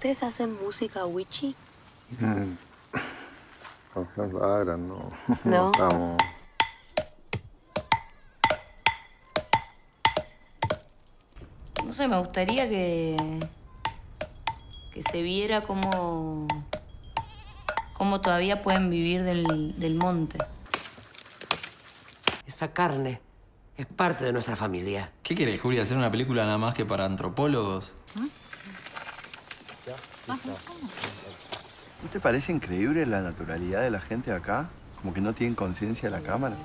¿Ustedes hacen música wichi? No, rara, no. ¿No? Estamos... No sé, me gustaría que se viera cómo todavía pueden vivir del monte. Esa carne es parte de nuestra familia. ¿Qué querés, Julia? ¿Hacer una película nada más que para antropólogos? ¿No te parece increíble la naturalidad de la gente de acá? Como que no tienen conciencia de la cámara.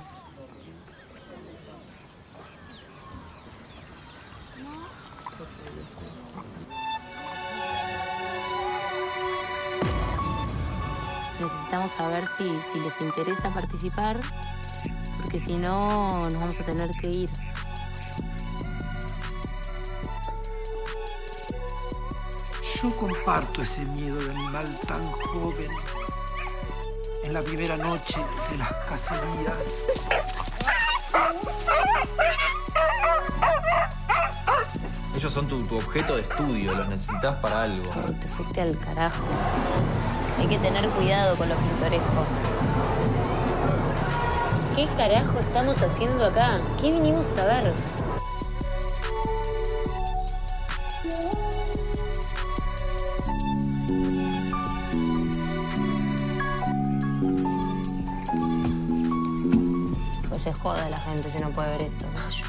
Necesitamos saber si les interesa participar, porque si no, nos vamos a tener que ir. Yo comparto ese miedo de animal tan joven en la primera noche de las cacerías. Ellos son tu objeto de estudio, los necesitas para algo. Te fuiste al carajo. Hay que tener cuidado con lo pintoresco. ¿Qué carajo estamos haciendo acá? ¿Qué vinimos a ver? Pues se joda la gente si no puede ver esto, qué sé yo.